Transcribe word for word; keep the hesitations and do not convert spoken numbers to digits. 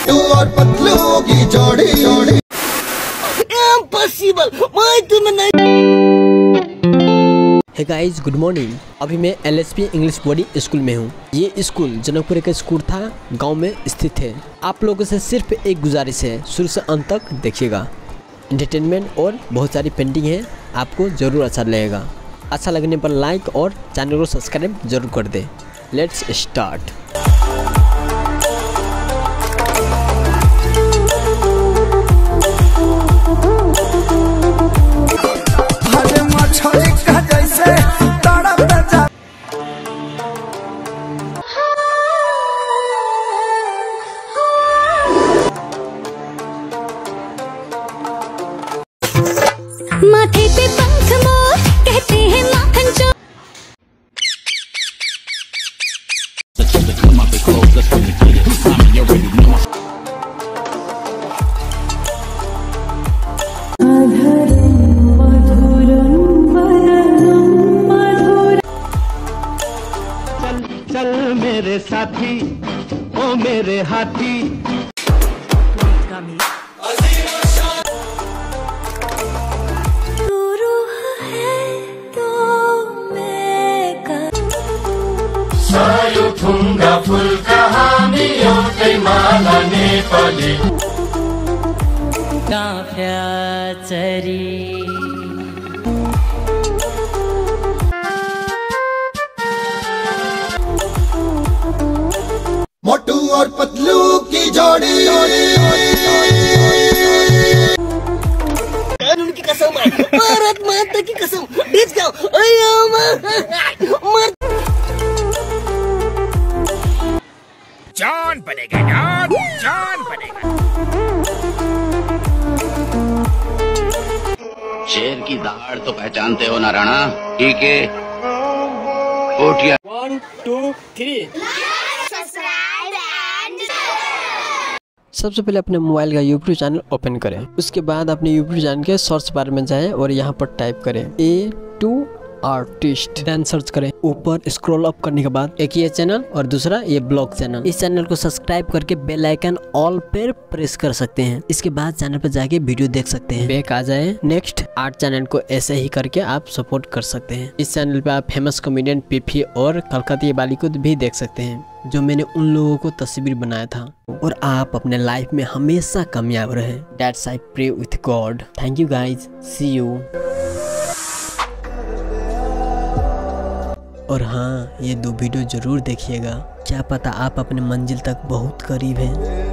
मोटू और पतलू की जोड़ी जोड़ी इम्पॉसिबल, मैं तुम्हें नहीं। Hey guys, good morning. अभी मैं L S P English boarding school में हूँ। ये स्कूल जनकपुर का स्कूल था, गांव में स्थित है। आप लोगों से सिर्फ एक गुजारिश है, शुरू से अंत तक देखिएगा। एंटरटेनमेंट और बहुत सारी पेंटिंग है, आपको ज़रूर अच्छा लगेगा। अच्छा लगने पर लाइक और चैनल को सब्सक्राइब जरूर कर दे। Let's start. माथे पे पंख मोर कहते हैं माखन चोर। चल चल मेरे साथी, ओ मेरे हाथी। थुङ्गा फुलका हामी एउटै माला नेपाली काफ्याचरी मोटू और पतलू की जोड़ी कानून की कसम है, भारत माता की कसम। बीच जाओ, मर जॉन बनेगा, जॉन जॉन बनेगा। शेर की दाढ़ तो पहचानते हो ना राणा? ठीक है, कोटिया। One two three. सबसे पहले अपने मोबाइल का यूट्यूब चैनल ओपन करें। उसके बाद अपने यूट्यूब चैनल के सर्च बार में जाएं और यहाँ पर टाइप करें A to artist, then search करें। ऊपर स्क्रॉल अप करने के बाद एक ये चैनल और दूसरा ये ब्लॉग चैनल। इस चैनल को सब्सक्राइब करके बेल आइकन ऑल पर प्रेस कर सकते हैं। इसके बाद चैनल पर जाके वीडियो देख सकते हैं। बैक आ जाए। नेक्स्ट आर्ट चैनल को ऐसे ही करके आप सपोर्ट कर सकते हैं। इस चैनल पे आप फेमस कॉमेडियन पीफी और कलकत्ती वाली को भी देख सकते हैं, जो मैंने उन लोगों को तस्वीर बनाया था। और आप अपने लाइफ में हमेशा कामयाब रहे। That's I pray with God. Thank you guys, see you. और हाँ, ये दो वीडियो जरूर देखिएगा, क्या पता आप अपने मंजिल तक बहुत करीब हैं।